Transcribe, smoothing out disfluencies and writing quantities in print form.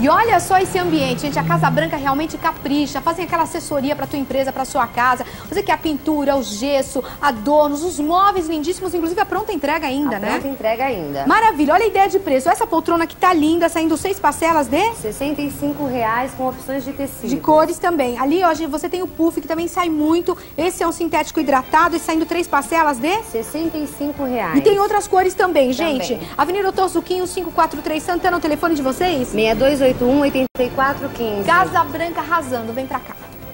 E olha só esse ambiente, gente, a Casa Branca realmente capricha, fazem aquela assessoria para tua empresa, para sua casa. Você quer a pintura, o gesso, adornos, os móveis lindíssimos, inclusive a pronta entrega ainda, né? Pronta entrega ainda. Maravilha, olha a ideia de preço. Essa poltrona que tá linda, saindo 6 parcelas de R$ 65,00 com opções de tecido. de cores também. Ali, hoje você tem o puff que também sai muito. Esse é um sintético hidratado e saindo 3 parcelas de R$ 65,00. E tem outras cores também, gente. Também. Avenida Doutor Zuquinho, 543 Santana, o telefone de vocês? 6281-8415. Casa Branca arrasando, vem pra cá.